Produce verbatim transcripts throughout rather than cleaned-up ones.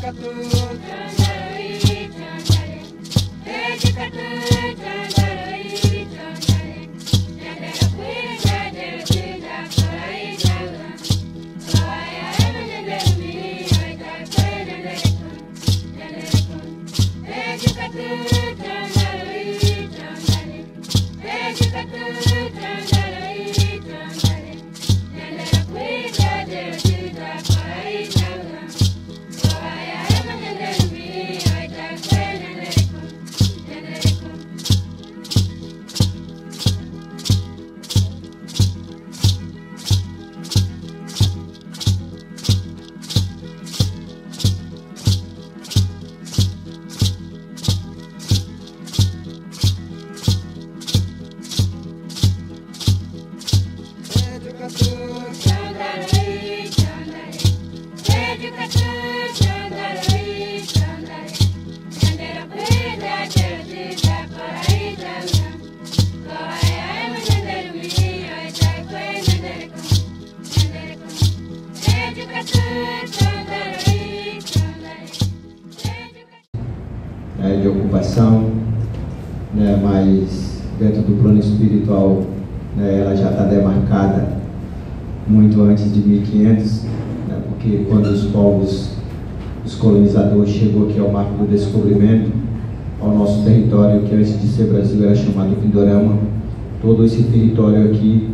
É, de ocupação, né, mas dentro do plano espiritual, né, ela já está demarcada muito antes de mil e quinhentos, né, porque quando os povos, os colonizadores chegou aqui ao marco do descobrimento, ao nosso território, que antes de ser Brasil era chamado Pindorama, todo esse território aqui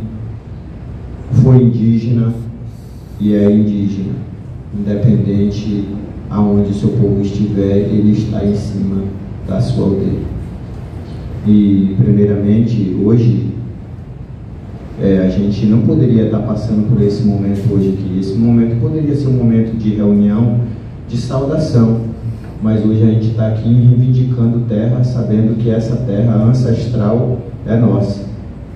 foi indígena e é indígena, independente aonde o seu povo estiver, ele está em cima da sua aldeia. E, primeiramente, hoje, é, a gente não poderia estar passando por esse momento hoje aqui. Esse momento poderia ser um momento de reunião, de saudação, mas hoje a gente está aqui reivindicando terra, sabendo que essa terra ancestral é nossa.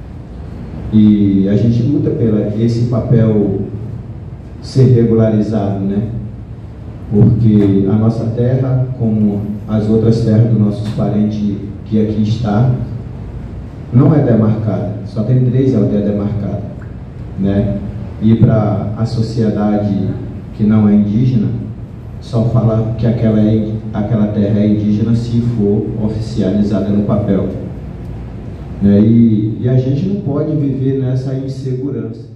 E a gente luta pela esse papel ser regularizado, né? Porque a nossa terra, como as outras terras dos nossos parentes que aqui está, não é demarcada, só tem três aldeias demarcadas, né? E para a sociedade que não é indígena, só fala que aquela, é, aquela terra é indígena se for oficializada no papel, né? E, e a gente não pode viver nessa insegurança.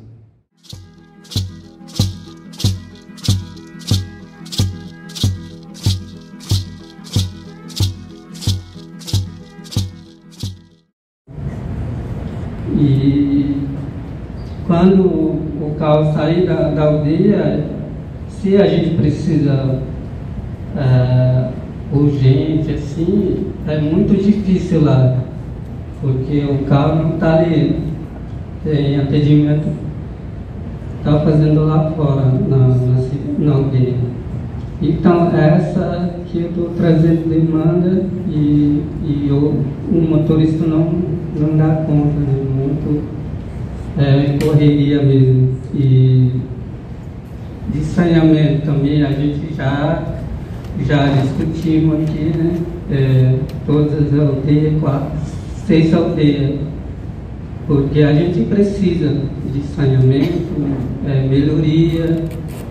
E quando o carro sair da, da aldeia, se a gente precisa é, urgente, assim, é muito difícil lá, porque o carro não está ali em atendimento, está fazendo lá fora, na, na, na aldeia. Então, essa que eu estou trazendo demanda e, e eu, o motorista não, não dá conta, né? Muito é, correria mesmo. E de saneamento também a gente já, já discutimos aqui, né? É, todas as aldeias, quatro, seis aldeias, porque a gente precisa de saneamento, é, melhoria.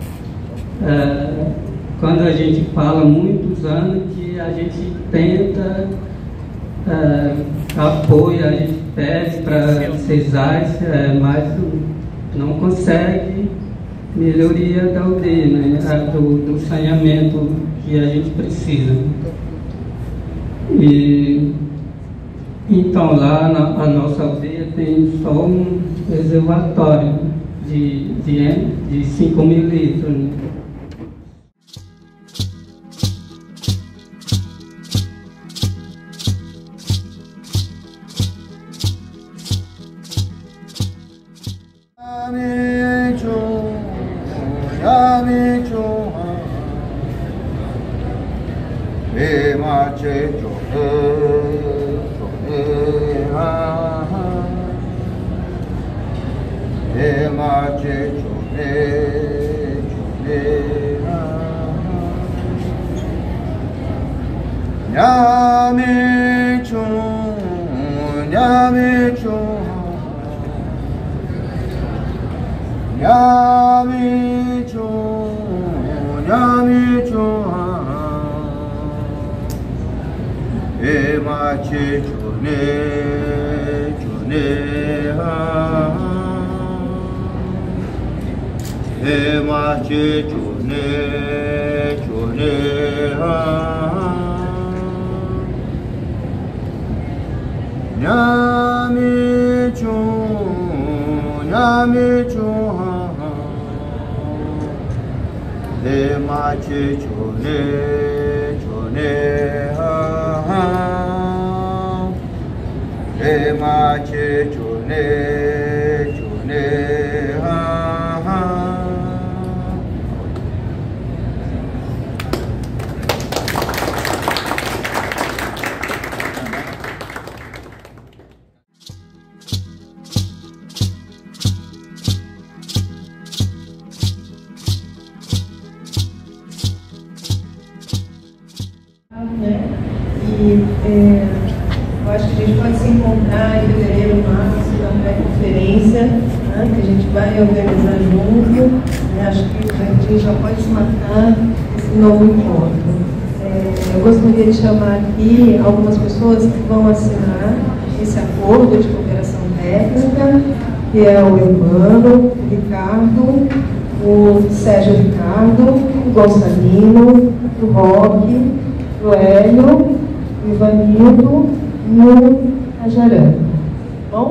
É, quando a gente fala muitos anos que a gente tenta é, apoio, a gente pede para CESAS, é, mas não consegue melhoria da aldeia, né, do, do saneamento que a gente precisa. E então lá na a nossa aldeia tem só um reservatório de, de, de cinco mil litros, né? Nyami chu, nyami chu, Emache chone chone ha Emache chone chone ha Nyami chon Nyami chon ha Emache chone chone ha Emache chone chone ha Né? E é, eu acho que a gente pode se encontrar em fevereiro, março, na pré-conferência, né, que a gente vai organizar junto. E acho que a gente já pode se marcar esse novo encontro. É, eu gostaria de chamar aqui algumas pessoas que vão assinar esse acordo de cooperação técnica, que é o Evandro, o Ricardo, o Sérgio Ricardo, o Gonçalino, o Roque, o Hélio, o Ivanildo e o Ajaran. Bom?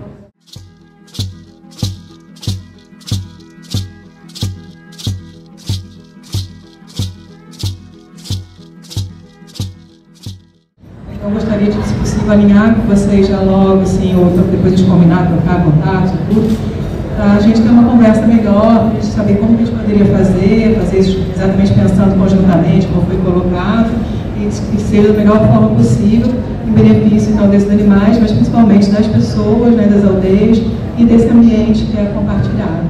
Eu gostaria de, se possível, alinhar com vocês já logo, assim, ou depois de combinar, trocar contatos e tudo, para a gente ter uma conversa melhor, para a gente saber como a gente poderia fazer, fazer isso exatamente pensando conjuntamente, como foi colocado, e que seja da melhor forma possível, em benefício, então, desses animais, mas principalmente das pessoas, né, das aldeias, e desse ambiente que é compartilhado.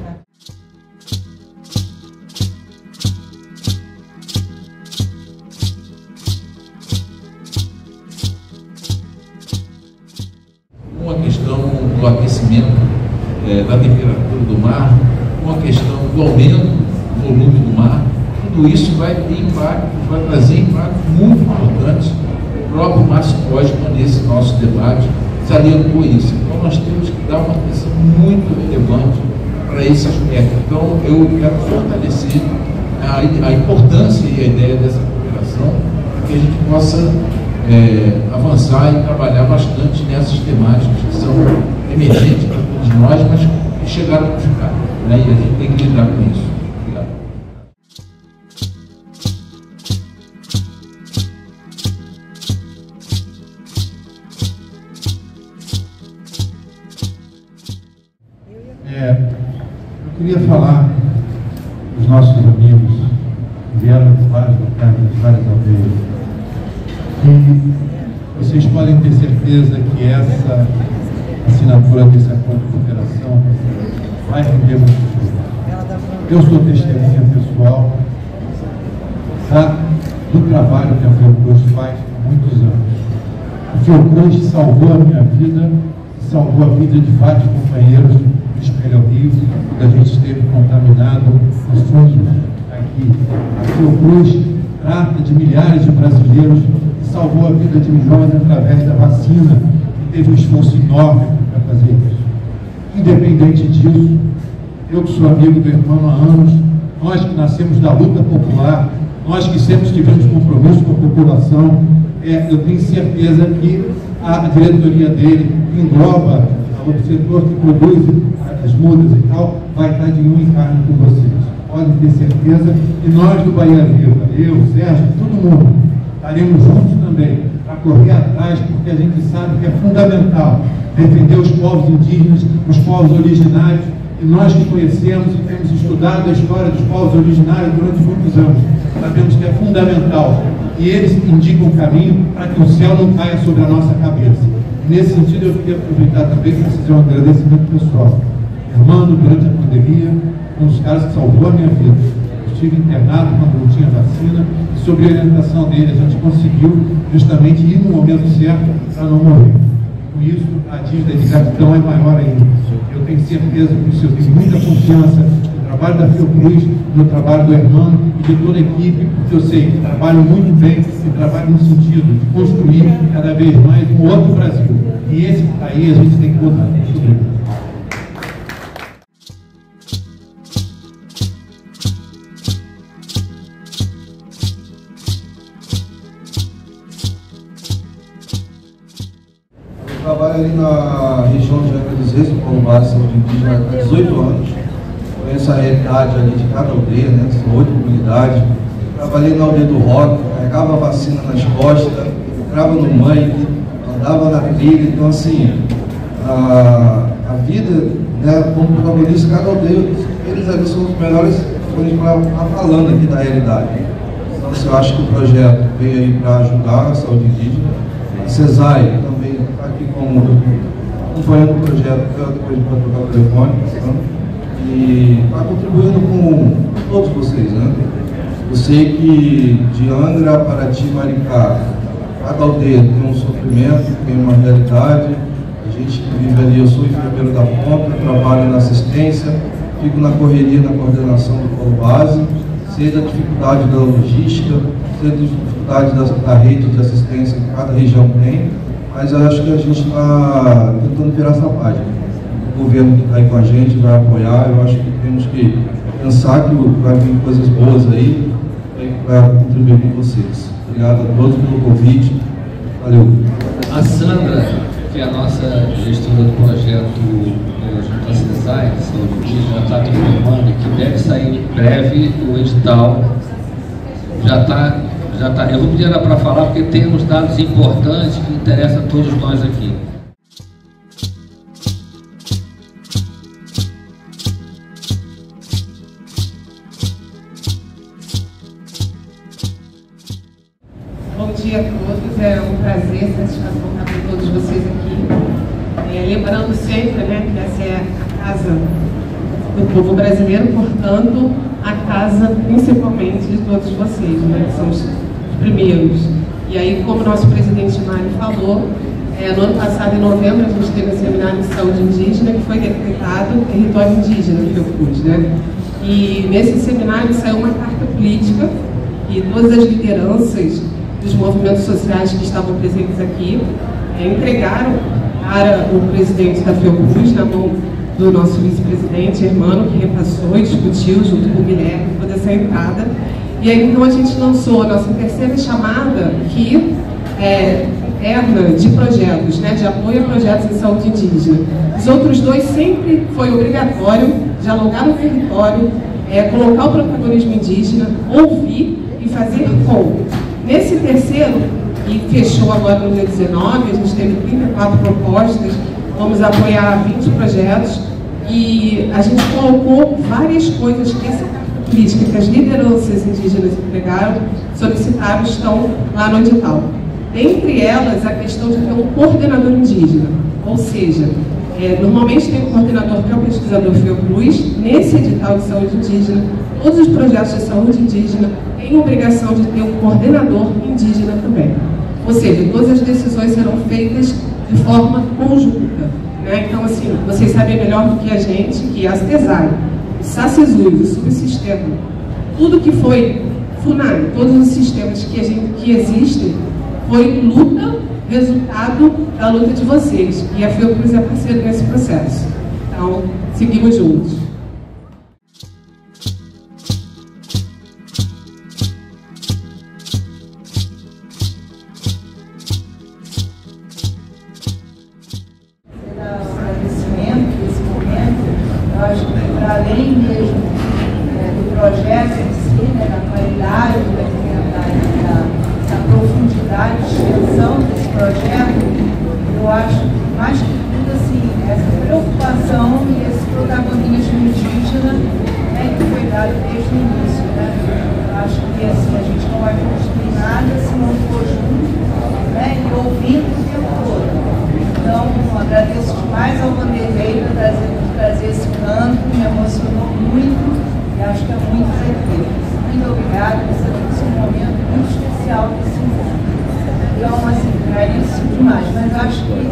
Uma questão do aquecimento é, da temperatura do mar, uma questão do aumento do volume do mar, tudo isso vai ter impacto, vai trazer impactos muito importantes. O próprio Márcio Cosma, nesse nosso debate, salientou isso. Então nós temos que dar uma atenção muito relevante para esse aspecto. Então eu quero fortalecer a, a importância e a ideia dessa cooperação, para que a gente possa é, avançar e trabalhar bastante nessas temáticas que são emergentes para todos nós, mas que chegaram para ficar, né? E a gente tem que lidar com isso. Obrigado. É, eu queria falar dos nossos amigos que vieram de vários locais, de várias aldeias. E vocês podem ter certeza que essa assinatura desse acordo de cooperação vai render muito fruto. Eu sou testemunha pessoal tá, do trabalho que a Fiocruz faz há muitos anos. A Fiocruz salvou a minha vida, salvou a vida de vários companheiros do Espelho Rio, que a gente esteve contaminado nos fundos aqui. A Fiocruz trata de milhares de brasileiros e salvou a vida de milhões através da vacina, e teve um esforço enorme para fazer isso. Independente disso, eu que sou amigo do irmão há anos, nós que nascemos da luta popular, nós que sempre tivemos compromisso com a população, é, eu tenho certeza que a diretoria dele engloba o setor que produz as mudas e tal, vai estar de um em carne com vocês. Podem ter certeza. E nós do Bahia Viva, eu, Sérgio, todo mundo, estaremos juntos também para correr atrás, porque a gente sabe que é fundamental defender os povos indígenas, os povos originários, e nós que conhecemos e temos estudado a história dos povos originários durante muitos anos, sabemos que é fundamental. E eles indicam o caminho para que o céu não caia sobre a nossa cabeça. Nesse sentido, eu queria aproveitar também para fazer um agradecimento pessoal. Irmando, durante a pandemia, um dos caras que salvou a minha vida. Eu estive internado quando não tinha vacina, e sob a orientação dele, a gente conseguiu justamente ir no momento certo para não morrer. Com isso, a dívida de gratidão é maior ainda. Eu tenho certeza que o senhor tem muita confiança no trabalho da Fiocruz, do trabalho do Hermano e de toda a equipe, porque eu sei que trabalham muito bem e trabalham no sentido de construir cada vez mais um outro Brasil. E esse que está aí a gente tem que botar. Muito obrigado. Eu trabalho ali na região de Angra dos Reis, no Polo Base Saúde Indígena, há dezoito anos. Conheço a realidade ali de cada aldeia, né? São oito comunidades. Trabalhei na aldeia do Roque, carregava a vacina nas costas, entrava no mangue, andava na trilha. Então, assim, a, a vida, né, como protagonista, cada aldeia, eles ali são os melhores para falando aqui da realidade. Então, assim, eu acho que o projeto veio aí para ajudar a saúde indígena. A CESAI também está aqui como acompanhando o projeto, depois para trocar o telefone, né? E está contribuindo com todos vocês, né? Eu sei que de Angra, Paraty, Maricá, cada aldeia tem um sofrimento, tem uma realidade. A gente que vive ali, eu sou enfermeiro da ponta, trabalho na assistência, fico na correria, na coordenação do Polo Base, sei da dificuldade da logística, sei da dificuldade da, da rede de assistência que cada região tem, mas eu acho que a gente está tentando virar essa página. O governo que está aí com a gente vai apoiar, eu acho que temos que pensar que vai vir coisas boas aí, para contribuir com vocês. Obrigado a todos pelo convite. Valeu. A Sandra, que é a nossa gestora do projeto é, junto à CESAI, de saúde indígena, está confirmando que deve sair em breve o edital. Já está, já tá, eu vou pedir ela para falar, porque tem uns dados importantes que interessam a todos nós aqui. Bom dia a todos, é um prazer, satisfação estar com todos vocês aqui. É, lembrando sempre, né, que essa é a casa do povo brasileiro, portanto, a casa principalmente de todos vocês, né, que são os primeiros. E aí, como o nosso presidente Mário falou, é, no ano passado, em novembro, a gente teve um seminário de saúde indígena que foi decretado território indígena do Fiocruz, né? E nesse seminário saiu uma carta política e todas as lideranças dos movimentos sociais que estavam presentes aqui é, entregaram para o presidente da Fiocruz, na mão do nosso vice-presidente, Hermano, que repassou e discutiu junto com o Guilherme toda essa entrada. E aí, então, a gente lançou a nossa terceira chamada, que é interna de projetos, né, de apoio a projetos em saúde indígena. Os outros dois sempre foi obrigatório dialogar no território, é, colocar o protagonismo indígena, ouvir e fazer com. Nesse terceiro, e fechou agora no dia dezenove, a gente teve trinta e quatro propostas, vamos apoiar vinte projetos, e a gente colocou várias coisas que essa carta política que as lideranças indígenas entregaram, solicitaram, estão lá no edital. Dentre elas, a questão de ter um coordenador indígena, ou seja, é, normalmente tem um coordenador que é o pesquisador Fiocruz. Nesse edital de saúde indígena, todos os projetos de saúde indígena têm a obrigação de ter um coordenador indígena também. Ou seja, todas as decisões serão feitas de forma conjunta, né? Então, assim, vocês sabem melhor do que a gente que a CESAI, o SACESUS, o subsistema, tudo que foi FUNAI, todos os sistemas que, a gente, que existem, foi luta, resultado da luta de vocês. E a Fiocruz é parceira nesse processo. Então, seguimos juntos. Além mesmo é, do projeto em si, né, da qualidade, da incrementalidade, da, da profundidade, de extensão desse projeto, eu acho que mais que tudo assim, essa preocupação e esse protagonismo indígena, né, que foi dado desde o início. Né? Eu acho que assim, a gente não vai construir nada se não for junto, né, e ouvindo o tempo todo. Então, agradeço demais ao Vanderlei por trazer, trazer esse canto, me emocionou muito e acho que é muito perfeito. Muito obrigada, esse é um momento muito especial desse mundo. Então, assim, caríssimo demais, mas acho que,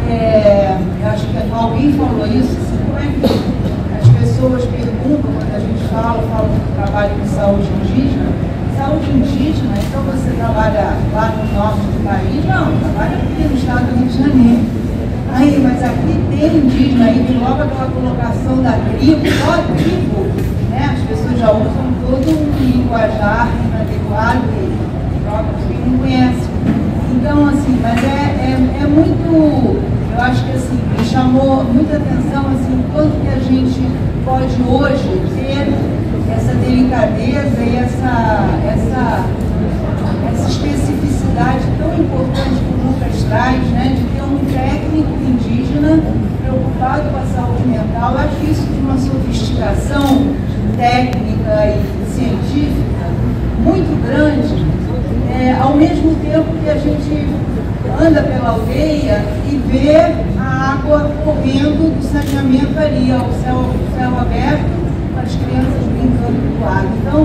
é, acho que alguém falou isso, assim, como é que as pessoas perguntam quando a gente falo, eu falo do trabalho de saúde indígena. Saúde indígena, então você trabalha lá no norte do país? Não, trabalha aqui no estado do Rio de Janeiro. Aí, mas aqui tem indígena, aí tem logo aquela colocação da tribo, só a tribo, né? As pessoas já usam todo um linguajar inadequado e próprio quem não conhece. Então, assim, mas é, é, é muito, eu acho que assim, me chamou muita atenção, assim, quanto que a gente pode hoje ter essa delicadeza e essa, essa, essa especificidade tão importante que o Lucas traz, né, de ter um técnico indígena preocupado com a saúde mental. Eu acho isso de uma sofisticação técnica e científica muito grande, é, ao mesmo tempo que a gente anda pela aldeia e vê a água correndo do saneamento ali, ao céu, céu aberto, as crianças brincando do lado. Então,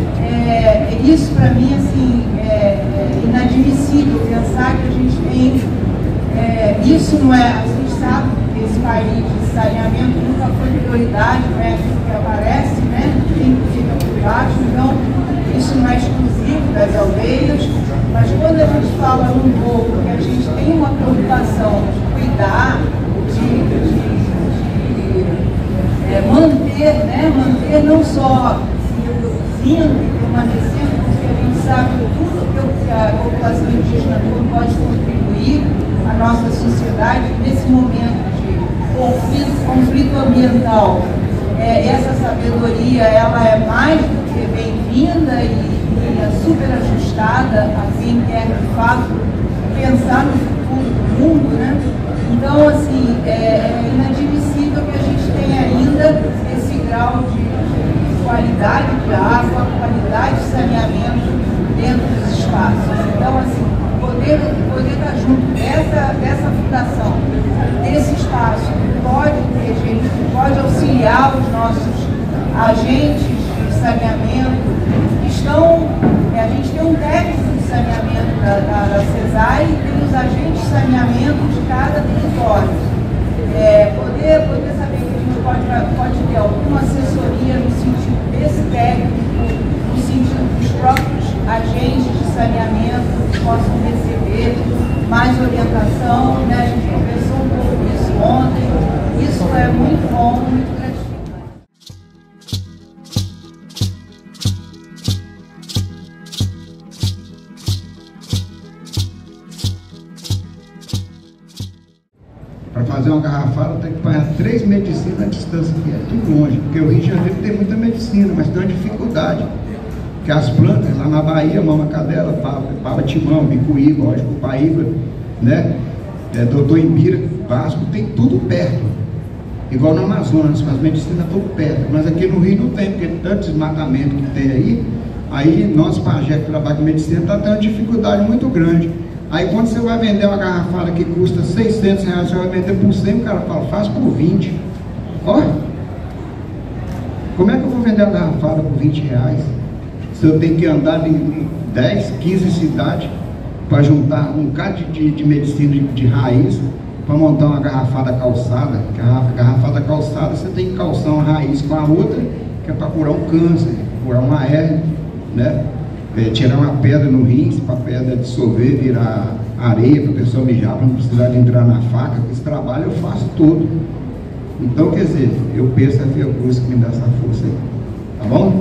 é, isso para mim assim, é, é inadmissível pensar que a gente tem, é, isso não é, a gente sabe que esse país de saneamento nunca foi prioridade, não é aquilo que aparece, né? Quem fica por baixo, então isso não é exclusivo das aldeias, mas quando a gente fala num povo que a gente tem uma preocupação de cuidar, de, de, de é, manter, né? Manter não só se reproduzindo e permanecendo, porque a gente sabe tudo que a população indígena pode contribuir à nossa sociedade nesse momento de conflito, conflito ambiental. É, essa sabedoria ela é mais do que bem-vinda e, e é super ajustada a quem quer de fato pensar no futuro do mundo, né? Então, assim, é, é inadmissível que a gente tenha ainda esse grau de, de qualidade de água, qualidade de saneamento dentro dos espaços. Então, assim, poder, poder estar junto dessa, dessa fundação, desse espaço, que pode ter gente, que pode auxiliar os nossos agentes de saneamento, que estão, a gente tem um técnico de saneamento da, da, da CESAI e tem os agentes de saneamento de cada território. É, poder, poder saber que a gente pode, pode ter alguma assessoria no sentido desse técnico, no sentido dos próprios agentes de saneamento que possam receber mais orientação, né? A gente conversou um pouco disso ontem, isso é muito bom, muito gratificante. Para fazer uma garrafada tem que pagar três medicinas à distância, que é tudo longe, porque o Rio de Janeiro tem muita medicina, mas tem uma dificuldade. Que as plantas, lá na Bahia, mama cadela, pava, pava timão, bicuíba, lógico, paíba, né? É, doutor Imbira, Vasco, tem tudo perto. Igual no Amazonas, as medicinas tudo perto. Mas aqui no Rio não tem, porque tanto desmatamento que tem aí, aí nós, pajé, que trabalham com medicina, está tendo uma dificuldade muito grande. Aí quando você vai vender uma garrafada que custa seiscentos reais, você vai vender por cem, o cara fala, faz por vinte. Ó, como é que eu vou vender uma garrafada por vinte reais? Se eu tenho que andar em dez, quinze cidades para juntar um bocado de, de medicina de, de raiz para montar uma garrafada calçada. Garrafa, garrafada calçada, você tem que calçar uma raiz com a outra, que é para curar um câncer, curar uma hérnia, né? É, tirar uma pedra no rins, para a pedra dissolver, virar areia, para a pessoa mijar, para não precisar de entrar na faca. Esse trabalho eu faço todo. Então, quer dizer, eu penso a Fiocruz que me dá essa força aí. Tá bom?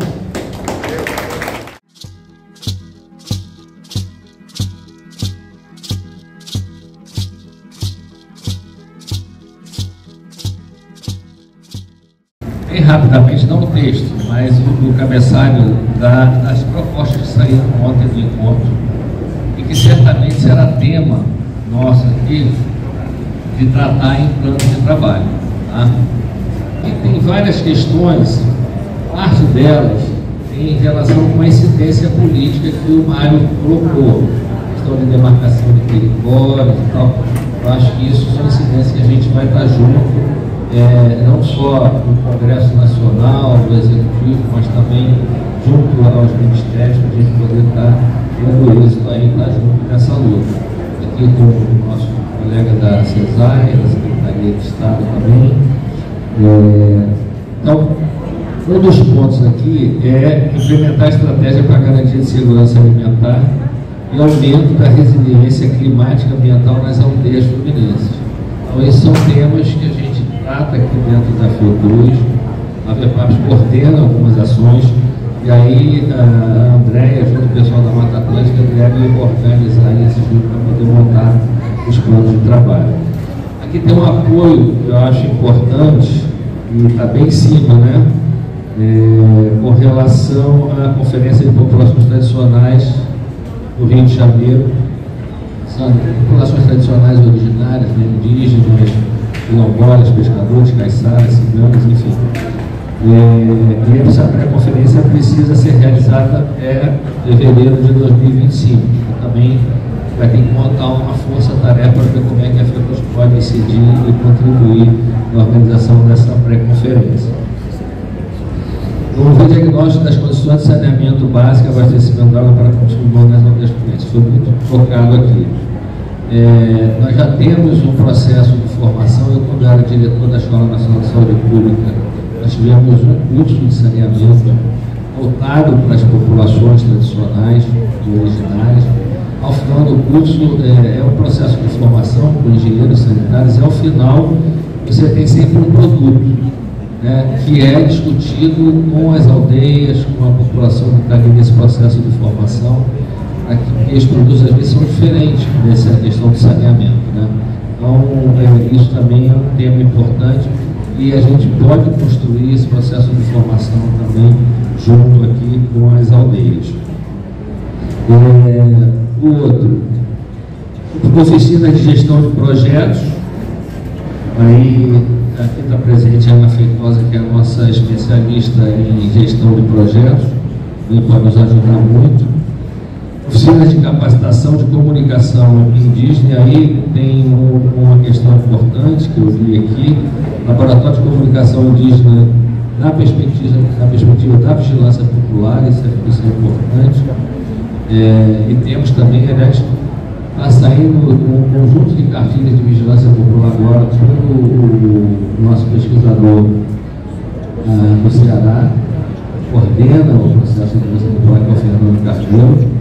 Bem rapidamente, não o texto, mas o, o cabeçalho da, das propostas que saíram ontem do encontro e que certamente será tema nosso aqui de tratar em plano de trabalho. Tá? E tem várias questões, parte delas em relação com a incidência política que o Mário colocou, questão de demarcação de territórios e tal. Eu acho que isso são incidências que a gente vai estar junto. É, não só no Congresso Nacional, do Executivo, mas também junto aos ministérios, para a gente poder estar tendo êxito aí, estar junto nessa luta. Aqui com o nosso colega da CESAI, da Secretaria de Estado também. É, então, Um dos pontos aqui é implementar a estratégia para a garantia de segurança alimentar e aumento da resiliência climática ambiental nas aldeias fluminenses. Então, esses são temas que a gente trata aqui dentro da Fiocruz. A VEPAPS coordena algumas ações e aí a Andréia, junto com o pessoal da Mata Atlântica, deve organizar isso para poder montar os planos de trabalho. Aqui tem um apoio que eu acho importante e está bem em cima, né? É, com relação à Conferência de Populações Tradicionais do Rio de Janeiro. São populações tradicionais originárias, né, indígenas, quilombolas, pescadores, caiçaras, ciganos, enfim. É, e essa pré-conferência precisa ser realizada até fevereiro de dois mil e vinte e cinco. Também vai ter que montar uma força-tarefa para ver como é que a Fiocruz pode incidir e contribuir na organização dessa pré-conferência. Houve o diagnóstico das condições de saneamento básico e abastecimento de água para consumo nas aldeias fluminenses. Foi muito focado aqui. É, nós já temos um processo de formação. Eu, quando era diretor da Escola Nacional de Saúde Pública, nós tivemos um curso de saneamento voltado para as populações tradicionais e originárias. Ao final do curso, é, é um processo de formação com engenheiros sanitários, e ao final você tem sempre um produto, né, que é discutido com as aldeias, com a população que está ali nesse processo de formação, porque os produtos às vezes são diferentes dessa questão do saneamento, né? Então, é, isso também é um tema importante e a gente pode construir esse processo de formação também junto aqui com as aldeias. É, o outro, oficina de gestão de projetos. Aí, aqui está presente a Ana Feitosa, que é a nossa especialista em gestão de projetos, e pode nos ajudar muito. Oficina de capacitação de comunicação indígena, e aí tem um, uma questão importante que eu vi aqui, laboratório de comunicação indígena na perspectiva, na perspectiva da vigilância popular, isso é, isso é importante. É, e temos também, aliás, está saindo um conjunto de cartilhas de vigilância popular agora pelo o, o nosso pesquisador ah, no Ceará, coordena o processo de vigilância popular, que é o Fernando Carneiro.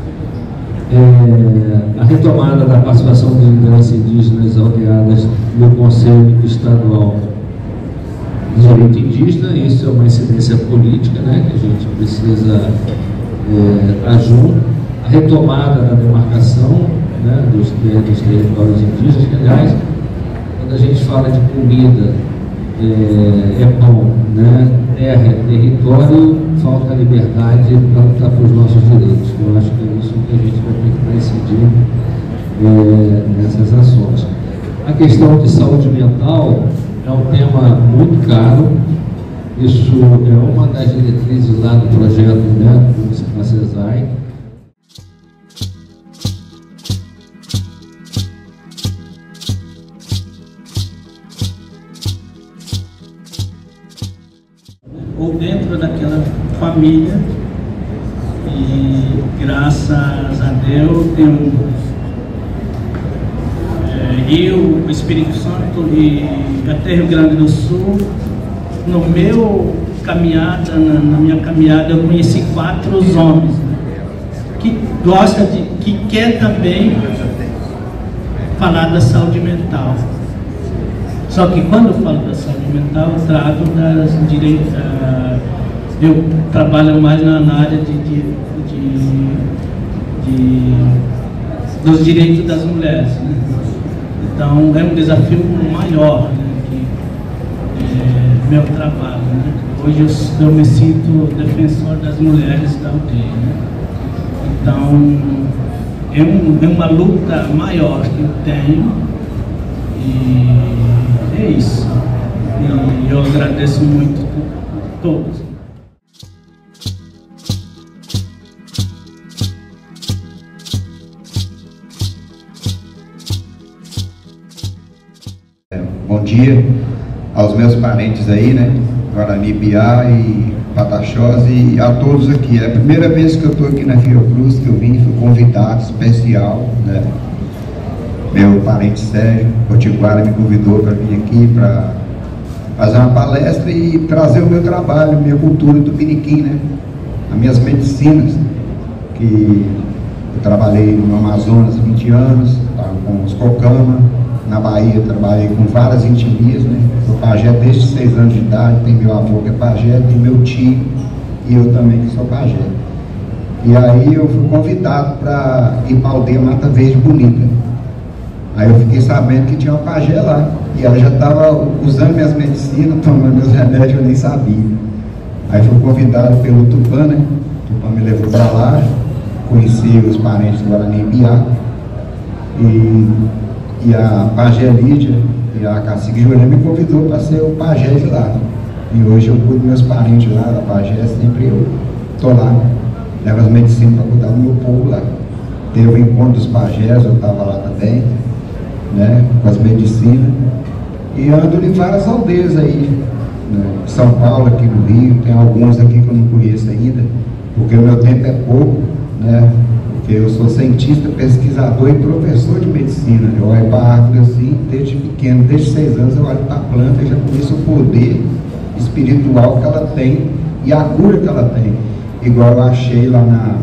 É, a retomada da participação de lideranças indígenas aldeadas no Conselho Estadual de Direito Indígena, isso é uma incidência política, né, que a gente precisa é, estar junto. A retomada da demarcação, né, dos, dos territórios indígenas, que, aliás, quando a gente fala de comida, é, é pão, né, terra é território, falta liberdade para lutar pelos nossos direitos. Eu acho que é isso que a gente vai ter que incidir é, nessas ações. A questão de saúde mental é um tema muito caro. Isso é uma das diretrizes lá do projeto, né, do CESAI. Ou dentro daquela família, e graças a Deus eu, é, eu o Espírito Santo e até Rio Grande do Sul, no meu caminhada, na, na minha caminhada eu conheci quatro homens, né, que gosta de, que quer também falar da saúde mental. Só que quando eu falo da saúde mental, eu trato das direitos. Eu trabalho mais na área de, de, de, de, dos direitos das mulheres, né? Então é um desafio maior, né, que é meu trabalho, né? Hoje eu, eu me sinto defensor das mulheres da aldeia, né? Então é, um, é uma luta maior que eu tenho. E é isso. E eu agradeço muito a todos. Bom dia aos meus parentes aí, né? Guarani, Biá e Pataxós, e a todos aqui. É a primeira vez que eu estou aqui na Fiocruz, que eu vim, fui convidado especial, né? Meu parente Sérgio Potiguara me convidou para vir aqui para fazer uma palestra e trazer o meu trabalho, minha cultura tupiniquim, né? As minhas medicinas, que eu trabalhei no Amazonas há vinte anos, com os cocama, na Bahia trabalhei com várias etnias, né? Sou pajé desde seis anos de idade, tem meu avô que é pajé, tem meu tio e eu também que sou pajé. E aí eu fui convidado para ir para a aldeia Mata Verde Bonita. Aí eu fiquei sabendo que tinha uma pajé lá, e ela já estava usando minhas medicinas, tomando meus remédios, eu nem sabia. Aí fui convidado pelo Tupã, né? O Tupã me levou para lá, conheci os parentes do Guarani Ibiá, e, e a pajé Lídia e a cacique Jurema me convidou para ser o pajé de lá. E hoje eu cuido dos meus parentes lá, da pajé, sempre eu estou lá, levo as medicinas para cuidar do meu povo lá. Teve o encontro dos pajés, eu estava lá também, né, com as medicinas, e ando em várias aldeias aí, né, São Paulo, aqui no Rio, tem alguns aqui que eu não conheço ainda, porque o meu tempo é pouco, né, porque eu sou cientista, pesquisador e professor de medicina. Eu olho para a árvore assim, desde pequeno, desde seis anos eu olho para a planta e já conheço o poder espiritual que ela tem e a cura que ela tem. Igual eu achei lá na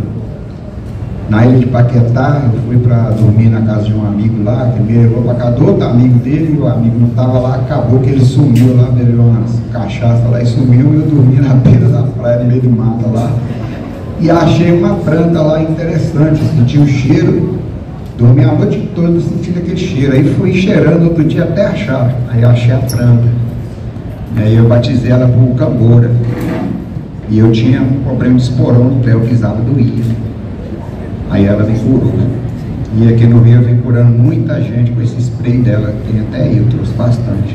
Na ilha de Paquetá, eu fui para dormir na casa de um amigo lá, que me levou para casa do outro amigo dele, e o amigo não estava lá, acabou que ele sumiu lá, bebeu umas cachaças lá e sumiu, e eu dormi na beira da praia, no meio do mato lá, e achei uma planta lá interessante, senti o cheiro, dormi a noite toda sentindo aquele cheiro, aí fui cheirando outro dia até achar, aí achei a planta, e aí eu batizei ela por camboura, e eu tinha um problema de esporão no pé, eu precisava doía. Aí ela me curou. E aqui no Rio eu vim curando muita gente com esse spray dela, tem até eu, trouxe bastante.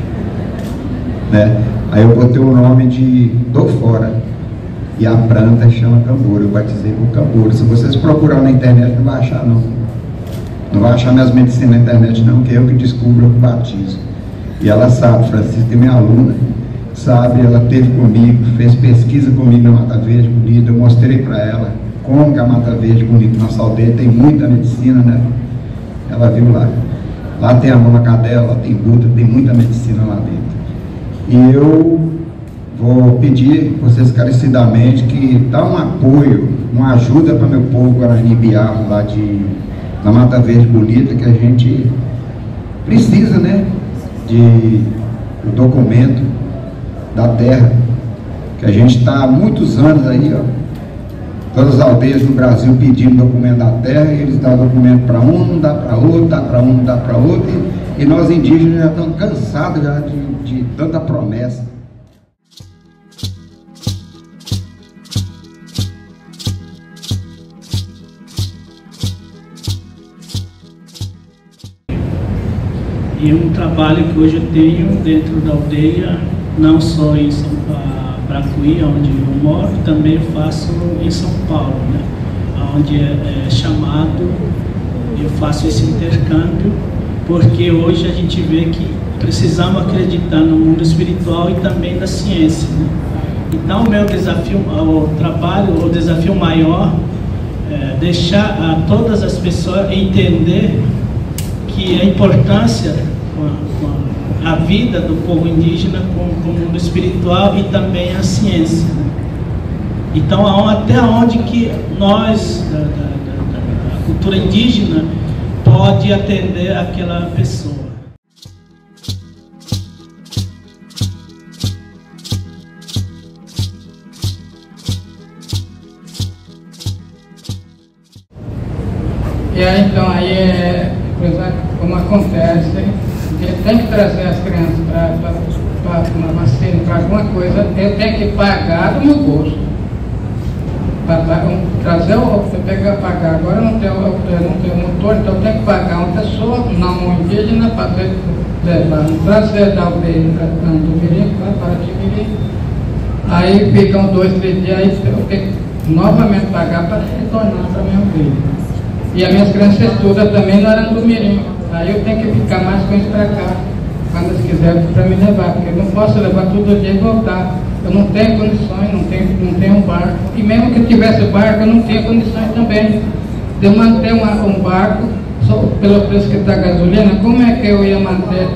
Né? Aí eu botei o nome de Dou Fora. E a planta chama camboura, eu batizei por camboura. Se vocês procurarem na internet, não vai achar não. Não vai achar minhas medicinas na internet não, que é eu que descubro, eu que batizo. E ela sabe, Francisca é minha aluna, sabe, ela esteve comigo, fez pesquisa comigo na Mata Verde Bonita, eu mostrei para ela como que a Mata Verde Bonita, nossa aldeia, tem muita medicina, né? Ela viu lá. Lá tem a mama cadela, tem buta, tem muita medicina lá dentro. E eu vou pedir vocês carecidamente que dá um apoio, uma ajuda para meu povo Guarani Ibiá, lá de, na Mata Verde Bonita, que a gente precisa, né? De o documento da terra, que a gente está há muitos anos aí, ó, todas as aldeias do Brasil pedindo documento da terra, e eles dão documento para um, não dá para outro, dá para um, não dá para outro, e, e nós indígenas já estamos cansados já de, de tanta promessa. E é um trabalho que hoje eu tenho dentro da aldeia, não só em São Bracuí, onde eu moro, também faço em São Paulo, né? Onde é, é chamado, eu faço esse intercâmbio, porque hoje a gente vê que precisamos acreditar no mundo espiritual e também na ciência, né? Então o meu desafio, o trabalho, o desafio maior é deixar a todas as pessoas entender que a importância com a, com a vida do povo indígena com, com o mundo espiritual e também a ciência. Então, até onde que nós, da, da, da, da cultura indígena, pode atender aquela pessoa. E aí, então, aí é, por exemplo, como acontece, ele tem que trazer as crianças para uma vacina, para alguma coisa, eu tenho que pagar do meu bolso. Para trazer o eu tenho que pagar. Agora eu não tenho, eu não tenho motor, então eu tenho que pagar uma pessoa, não indígena, para levar, trazer da aldeia do Mirim para adquirir. Aí ficam dois, três dias, aí eu tenho que novamente pagar para retornar para a minha aldeia. E as minhas crianças estudam também na área do Mirim. Aí eu tenho que ficar mais com eles para cá, quando eles quiserem para me levar, porque eu não posso levar todo dia e voltar. Eu não tenho condições, não tenho, não tenho um barco. E mesmo que eu tivesse barco, eu não tinha condições também de eu manter uma, um barco, só pelo preço que está a gasolina. Como é que eu ia manter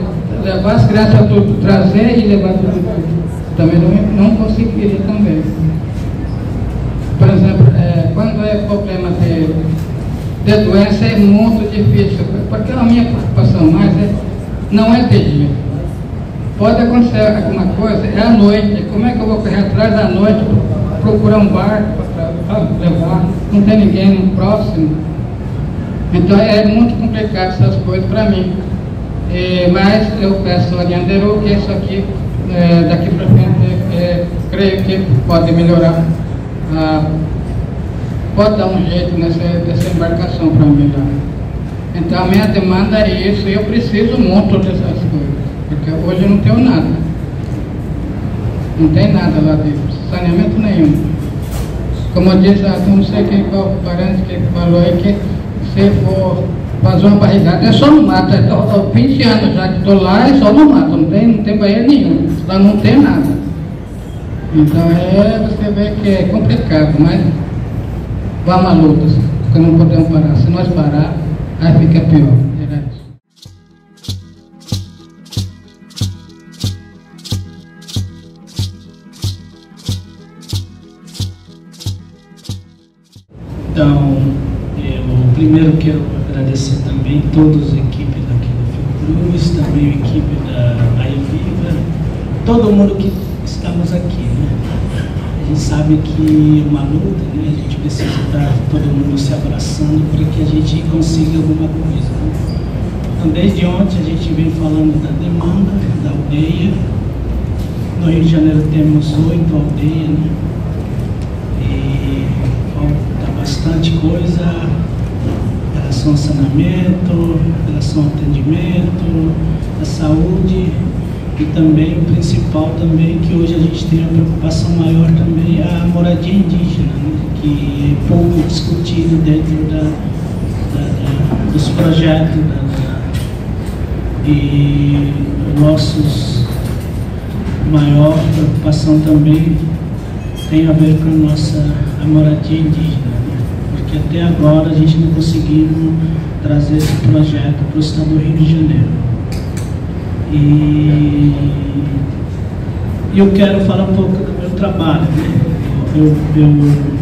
levar as crianças tudo, trazer e levar tudo. Também não, não conseguiria também. Por exemplo, é, quando é problema de, de doença é muito difícil, porque a minha preocupação mais é, não é de dia. Pode acontecer alguma coisa, é à noite. Como é que eu vou correr atrás da noite, procurar um barco para levar? Não tem ninguém próximo. Então é muito complicado essas coisas para mim. É, mas eu peço ao Oriandeiro que isso aqui, é, daqui para frente, é, creio que pode melhorar. Ah, pode dar um jeito nessa, dessa embarcação para melhorar. Então a minha demanda é isso, e eu preciso muito dessas coisas, porque hoje eu não tenho nada. Não tem nada lá dentro, saneamento nenhum. Como eu disse, não sei quem, qual parente que falou aí, que se for fazer uma barrigada, é só no mato. Eu, vinte anos já que estou lá, é só no mato, não tem, não tem banheiro nenhum, lá não tem nada. Então é, você vê que é complicado, mas vamos à luta, porque não podemos parar. Se nós parar, aí fica pior. Era isso. Então, eu primeiro quero agradecer também todas as equipes daqui do Fiocruz, também a equipe da Bahia Viva, todo mundo que estamos aqui, né? A gente sabe que é uma luta, né? A gente precisa estar todo mundo se abraçando para que a gente consiga alguma coisa, né? Então, desde ontem a gente vem falando da demanda da aldeia. No Rio de Janeiro temos oito aldeias, né? E falta bastante coisa em relação ao saneamento, em relação ao atendimento, à saúde. E também o principal também, que hoje a gente tem uma preocupação maior também, é a moradia indígena, né? Que é pouco discutido dentro da, da, da, dos projetos da, da, e nossos maior preocupação também tem a ver com a nossa a moradia indígena, né? Porque até agora a gente não conseguiu trazer esse projeto para o estado do Rio de Janeiro. E eu quero falar um pouco do meu trabalho, né? Eu, eu,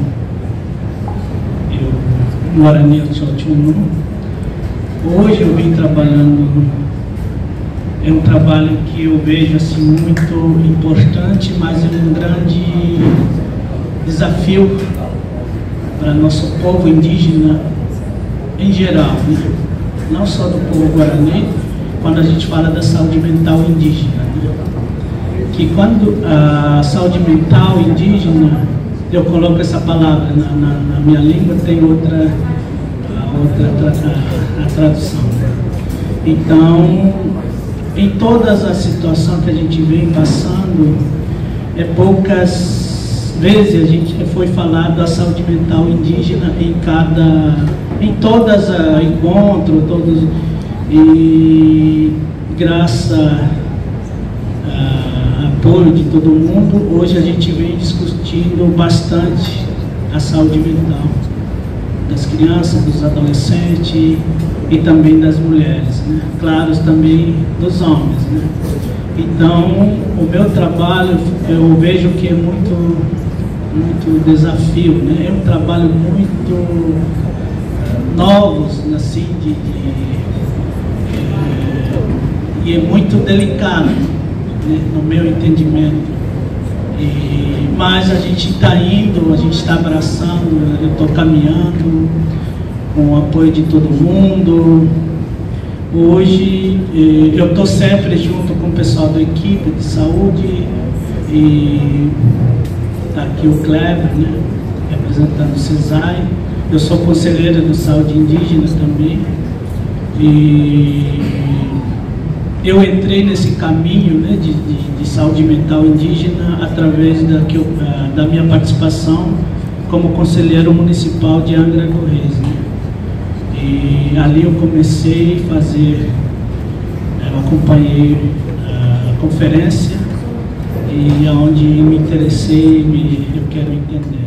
eu Guarani Tchotchunu. Hoje eu vim trabalhando, é um trabalho que eu vejo assim muito importante, mas é um grande desafio para nosso povo indígena em geral, né? Não só do povo Guarani, quando a gente fala da saúde mental indígena, né? Que quando a saúde mental indígena, eu coloco essa palavra na, na, na minha língua, tem outra, a, outra a, a tradução. Então, em todas as situações que a gente vem passando, é poucas vezes a gente foi falado da saúde mental indígena em cada, em todas as encontros, todos. E graças ao apoio de todo mundo, hoje a gente vem discutindo bastante a saúde mental das crianças, dos adolescentes e também das mulheres, né? Claro, também dos homens, né? Então, o meu trabalho, eu vejo que é muito, muito desafio, né? É um trabalho muito uh, novos, assim, de, de e é muito delicado, né, no meu entendimento. E, mas a gente está indo, a gente está abraçando, eu estou caminhando com o apoio de todo mundo. Hoje eh, eu estou sempre junto com o pessoal da equipe de saúde e está aqui o Kleber, né, representando o CESAI. Eu sou conselheira de saúde indígena também. E eu entrei nesse caminho, né, de, de, de saúde mental indígena através da, que eu, da minha participação como conselheiro municipal de Angra do Reis, né? E ali eu comecei a fazer, eu acompanhei a conferência e aonde me interessei, me, eu quero entender.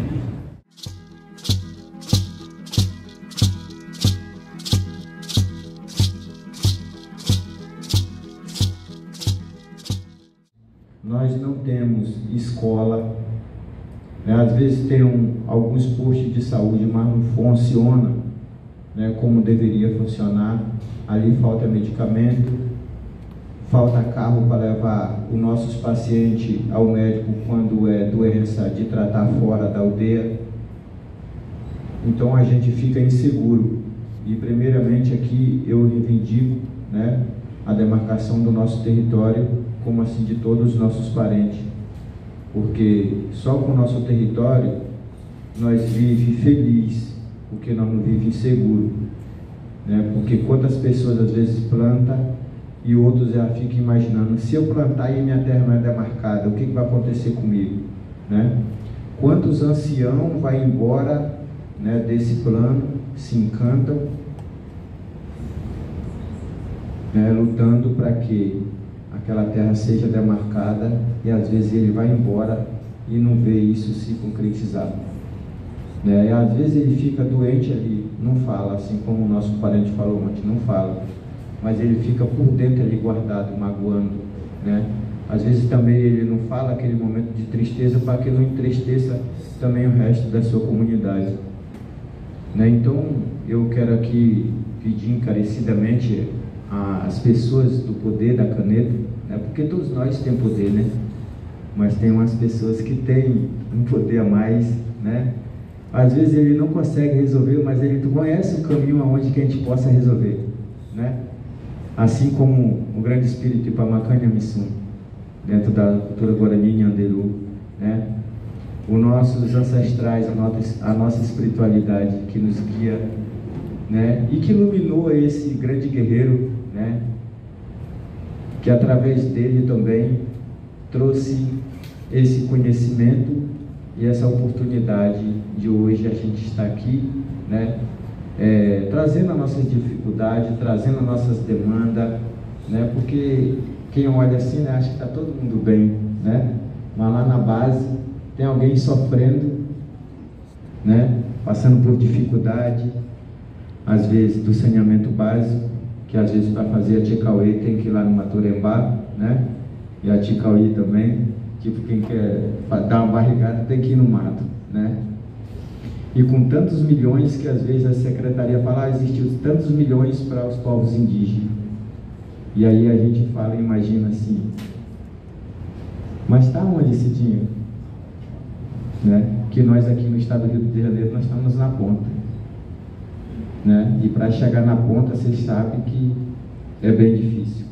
escola. Né? Às vezes tem um, alguns postos de saúde, mas não funciona, né, como deveria funcionar. Ali falta medicamento, falta carro para levar os nossos pacientes ao médico quando é doença de tratar fora da aldeia. Então a gente fica inseguro. E primeiramente aqui eu reivindico, né, a demarcação do nosso território, como assim de todos os nossos parentes. Porque só com o nosso território nós vivemos felizes, porque nós não vivemos inseguro. Né? Porque quantas pessoas às vezes plantam e outros já ficam imaginando, se eu plantar e minha terra não é demarcada, o que, que vai acontecer comigo? Né? Quantos anciãos vão embora, né, desse plano, se encantam, né, lutando para que aquela terra seja demarcada, e às vezes ele vai embora e não vê isso se concretizar. Né? E às vezes ele fica doente ali, não fala, assim como o nosso parente falou ontem, não fala, mas ele fica por dentro ali guardado, magoando. Né? Às vezes também ele não fala aquele momento de tristeza para que não entristeça também o resto da sua comunidade. Né? Então eu quero aqui pedir encarecidamente às pessoas do poder da caneta, né? Porque todos nós temos poder, né? Mas tem umas pessoas que têm um poder a mais, né? Às vezes ele não consegue resolver, mas ele conhece o caminho aonde que a gente possa resolver, né? Assim como o grande espírito Ipamacânia Missum, dentro da cultura Guarani e Anderu, né? Os nossos ancestrais, a nossa, a nossa espiritualidade que nos guia, né? E que iluminou esse grande guerreiro, né? Que através dele também trouxe esse conhecimento e essa oportunidade de hoje a gente estar aqui, né? É, trazendo as nossas dificuldades, trazendo as nossas demandas, né? Porque quem olha assim, né, acha que está todo mundo bem, né? Mas lá na base tem alguém sofrendo, né? Passando por dificuldade, às vezes do saneamento básico, que às vezes para fazer a Ticauê tem que ir lá no Maturembá, né? E a Ticauê também, tipo quem quer dar uma barrigada tem que ir no mato, né? E com tantos milhões que às vezes a secretaria fala, ah, existiu tantos milhões para os povos indígenas. E aí a gente fala, imagina assim, mas está onde esse dinheiro? Né? Que nós aqui no estado do Rio de Janeiro, nós estamos na ponta. Né? E para chegar na ponta, vocês sabem que é bem difícil.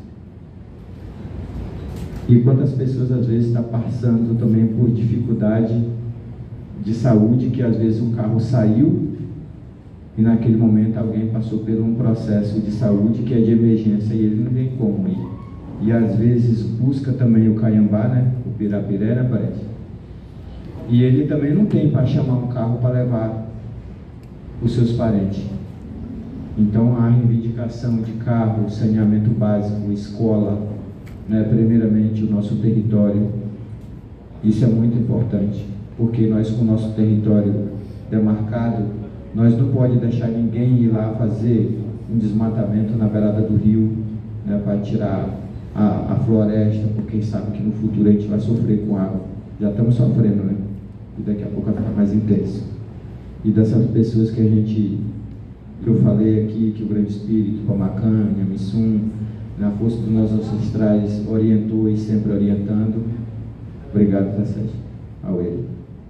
E quantas pessoas às vezes estão passando também por dificuldade de saúde, que às vezes o carro saiu e naquele momento alguém passou por um processo de saúde que é de emergência e ele não tem como ir. E às vezes busca também o Caiambá, né? O Pirapiré, parece. E ele também não tem para chamar um carro para levar os seus parentes. Então a reivindicação de carro, saneamento básico, escola, né? Primeiramente o nosso território, isso é muito importante, porque nós com o nosso território demarcado, nós não podemos deixar ninguém ir lá fazer um desmatamento na beirada do rio, né? Para tirar a, a floresta, porque sabe que no futuro a gente vai sofrer com água. Já estamos sofrendo, né? E daqui a pouco vai ficar mais intenso. E dessas pessoas que a gente, que eu falei aqui, que o Grande Espírito, Ipamacânia, Missum, na força dos nossos ancestrais, orientou e sempre orientando. Obrigado, Tassete, ao ele.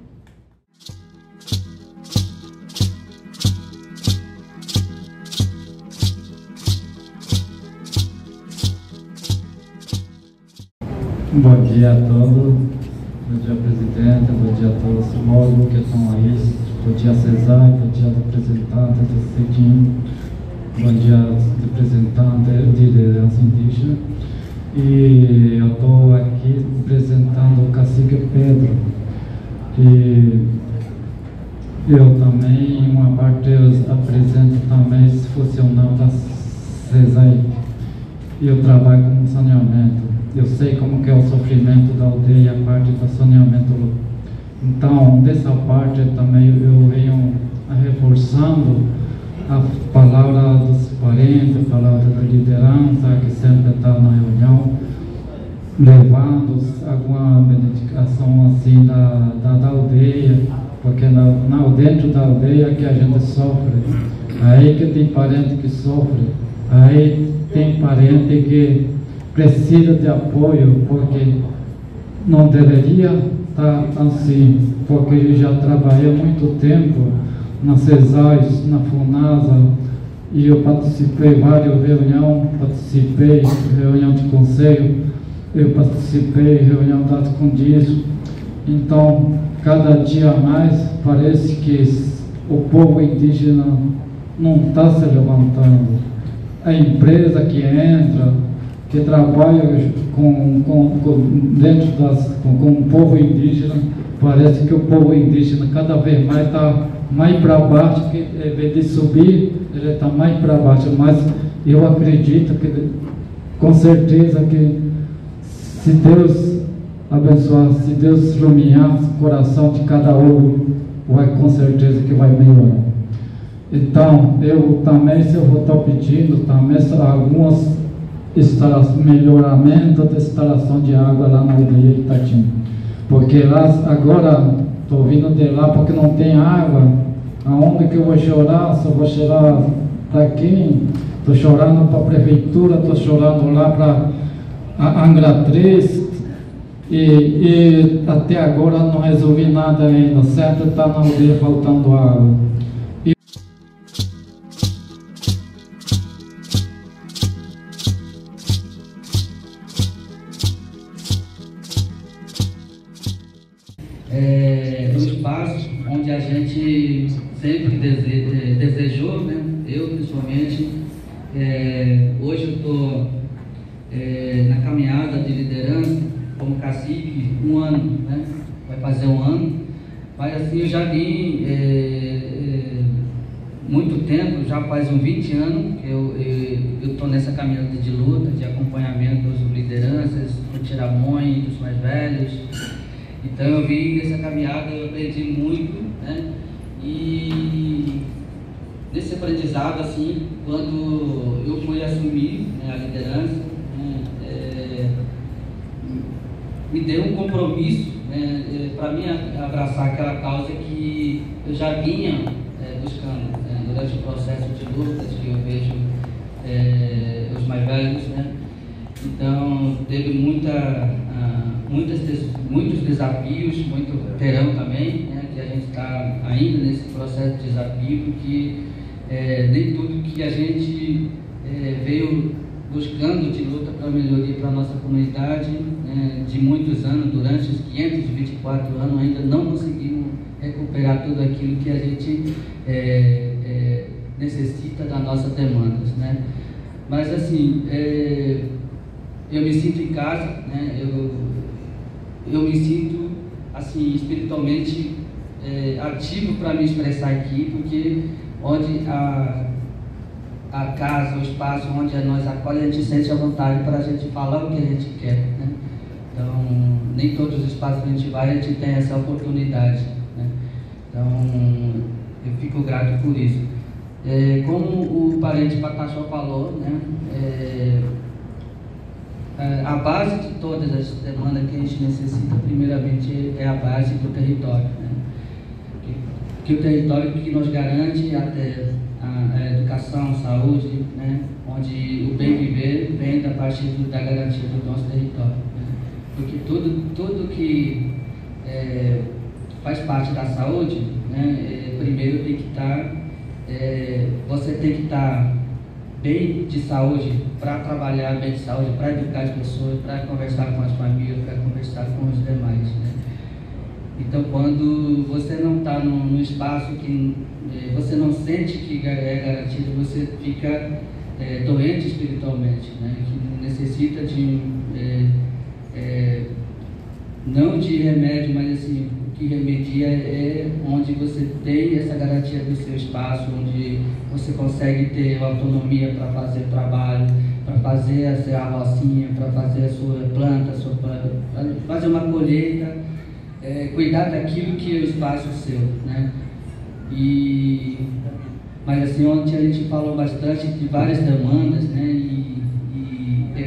Bom dia a todos, bom dia presidente, bom dia a todos os módulos que estão aí, bom dia Cesar, bom dia representante do CEDIM, bom dia representante de liderança indígena. E eu estou aqui representando o cacique Pedro, e eu também, uma parte eu apresento também esse funcional da Cesar, e eu trabalho com saneamento. Eu sei como que é o sofrimento da aldeia, a parte do saneamento. Então, dessa parte também eu venho reforçando a palavra dos parentes, a palavra da liderança, que sempre está na reunião, levando alguma medicação assim da, da, da aldeia, porque na, na, dentro da aldeia que a gente sofre, aí que tem parente que sofre, aí tem parente que precisa de apoio, porque não deveria estar assim, porque eu já trabalhei há muito tempo na CESAS, na FUNASA, e eu participei de várias reuniões, participei de reunião de conselho, eu participei de reunião da Condiz. Então, cada dia mais parece que o povo indígena não está se levantando. A empresa que entra, que trabalha com, com, com, dentro das, com, com o povo indígena, parece que o povo indígena cada vez mais está mais para baixo, que em vez de subir, ele está mais para baixo. Mas eu acredito que, com certeza, que se Deus abençoar, se Deus iluminar o coração de cada um, vai com certeza que vai melhorar. Então, eu também, se eu vou estar pedindo também algumas melhoramento da instalação de água lá na aldeia de Itatim, porque lá agora estou vindo de lá porque não tem água. Aonde que eu vou chorar? Só vou chorar para quem? Estou chorando para a prefeitura, estou chorando lá para a Angra três e, e até agora não resolvi nada ainda. Sempre está na aldeia faltando água. E É, no espaço onde a gente sempre dese, desejou, né? Eu principalmente, é, hoje eu estou é, na caminhada de liderança como cacique um ano, né? Vai fazer um ano, mas assim eu já vim é, é, muito tempo, já faz uns vinte anos que eu estou nessa caminhada de luta, de acompanhamento das lideranças, do Tiramões, dos mais velhos. Então eu vim nessa caminhada, eu aprendi muito, né? E nesse aprendizado, assim, quando eu fui assumir, né, a liderança, né, é, me deu um compromisso, né, é, para mim abraçar aquela causa que eu já vinha é, buscando, né, durante o processo de lutas que eu vejo é, os mais velhos, né? Então teve muita Muitas, muitos desafios, muito terão também, né, que a gente está ainda nesse processo de desafio, porque é, nem tudo que a gente é, veio buscando de luta para melhoria para a nossa comunidade, né, de muitos anos, durante os quinhentos e vinte e quatro anos, ainda não conseguimos recuperar tudo aquilo que a gente é, é, necessita das nossas demandas, né? Mas assim, é, eu me sinto em casa, né? eu, eu me sinto assim espiritualmente é, ativo para me expressar aqui, porque onde a, a casa, o espaço onde nós acolhemos, a gente sente a vontade para a gente falar o que a gente quer, né? Então, nem todos os espaços que a gente vai, a gente tem essa oportunidade, né? Então, eu fico grato por isso. É, como o parente Pataxó falou, né? É, a base de todas as demandas que a gente necessita, primeiramente, é a base do território, né? que, que o território que nos garante até a, a educação, saúde, né? Onde o bem viver vem da partir do, da garantia do nosso território, né? Porque tudo, tudo que é, faz parte da saúde, né? É, primeiro tem que estar, é, você tem que estar bem de saúde para trabalhar bem de saúde, para educar as pessoas, para conversar com as famílias, para conversar com os demais, né? Então, quando você não está num, num espaço que eh, você não sente que é garantido, você fica eh, doente espiritualmente, né? Que necessita de eh, eh, não de remédio, mas assim, o que remedia é onde você tem essa garantia do seu espaço, onde você consegue ter autonomia para fazer o trabalho, para fazer a sua rocinha, para fazer a sua planta, a sua planta, fazer uma colheita, é, cuidar daquilo que é o espaço seu, né? E, mas assim, ontem a gente falou bastante de várias demandas, né? E, e é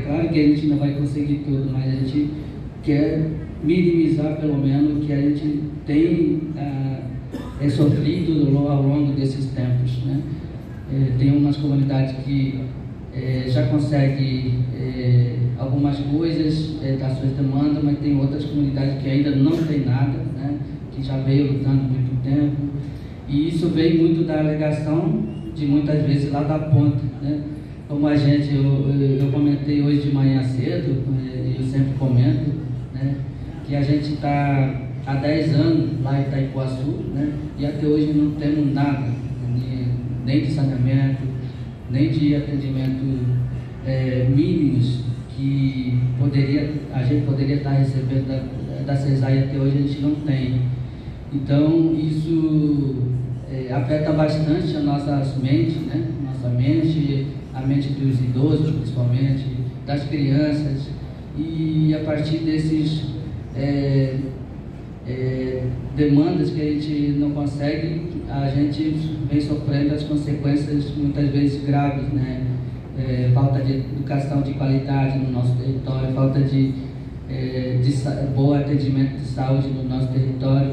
claro que a gente não vai conseguir tudo, mas a gente quer minimizar pelo menos o que a gente tem ah, é sofrido ao longo desses tempos, né? É, tem umas comunidades que é, já conseguem é, algumas coisas é, das suas demandas, mas tem outras comunidades que ainda não tem nada, né? Que já veio lutando há muito tempo, e isso vem muito da alegação de muitas vezes lá da ponta, né? Como a gente, eu, eu comentei hoje de manhã cedo, eu sempre comento, né, que a gente está há dez anos lá em Itaipuaçu, né, e até hoje não temos nada, nem de saneamento, nem de atendimento é, mínimos que poderia, a gente poderia estar recebendo da, da CESAI, até hoje a gente não tem. Então isso é, afeta bastante as nossas mentes, né, nossa mente, a mente dos idosos principalmente, das crianças, e a partir desses é, é, demandas que a gente não consegue, a gente vem sofrendo as consequências muitas vezes graves, né? É, falta de educação de qualidade no nosso território, falta de, é, de bom atendimento de saúde no nosso território,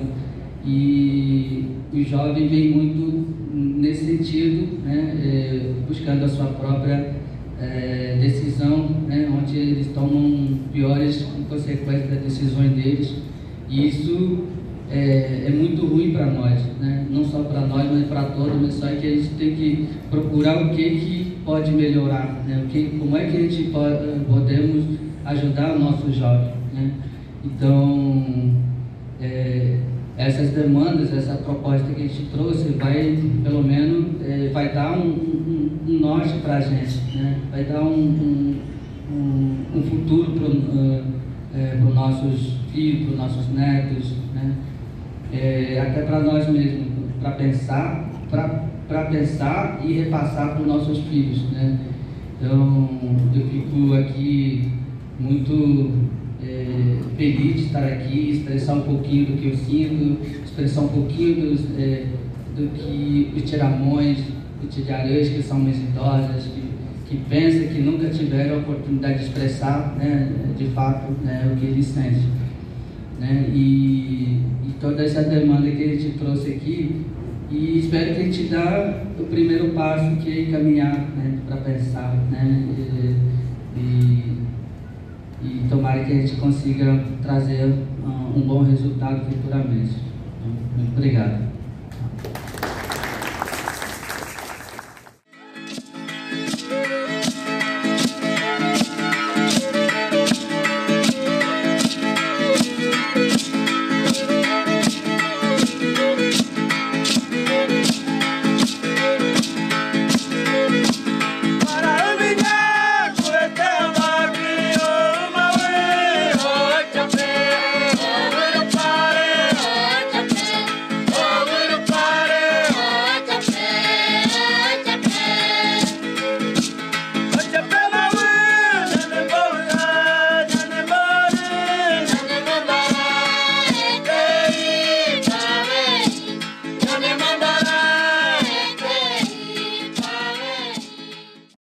e o jovem vem muito nesse sentido, né? É, buscando a sua própria é, decisão, né? Onde eles tomam piores consequências das decisões deles, e isso é, é muito ruim para nós, né? Não só para nós, mas para todos, mas só que a gente tem que procurar o que, que pode melhorar, né? O que, como é que a gente pode, podemos ajudar o nosso jovem, né? Então, é, essas demandas, essa proposta que a gente trouxe, vai, pelo menos, é, vai dar um, um, um norte para a gente, né? Vai dar um, um, um, um futuro para uh, é, os nossos filhos, para os nossos netos, né? É, até para nós mesmos, para pensar, para pensar e repassar para os nossos filhos, né? Então, eu fico aqui muito é, feliz de estar aqui, expressar um pouquinho do que eu sinto, expressar um pouquinho dos, é, do que os tiramões, os tijarãs, que são minhas idosas, que, que pensam que nunca tiveram a oportunidade de expressar, né, de fato, né, o que eles sentem, né? E, e toda essa demanda que a gente trouxe aqui, e espero que a gente dá o primeiro passo, que é caminhar, né, para pensar, né, e, e, e tomara que a gente consiga trazer uh, um bom resultado futuramente. Muito obrigado.